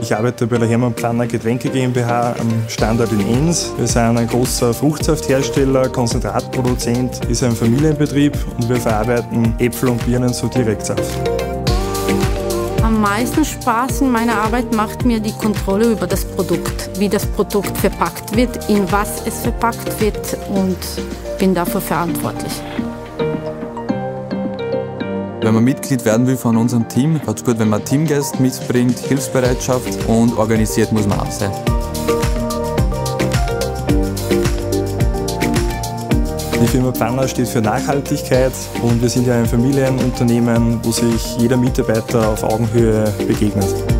Ich arbeite bei der Hermann Planner Getränke GmbH am Standort in Enns. Wir sind ein großer Fruchtsafthersteller, Konzentratproduzent, ist ein Familienbetrieb und wir verarbeiten Äpfel und Birnen zu Direktsaft. Am meisten Spaß in meiner Arbeit macht mir die Kontrolle über das Produkt, wie das Produkt verpackt wird, in was es verpackt wird und bin dafür verantwortlich. Wenn man Mitglied werden will von unserem Team, ist es gut, wenn man Teamgeist mitbringt, Hilfsbereitschaft und organisiert muss man auch sein. Die Firma Planner steht für Nachhaltigkeit und wir sind ja ein Familienunternehmen, wo sich jeder Mitarbeiter auf Augenhöhe begegnet.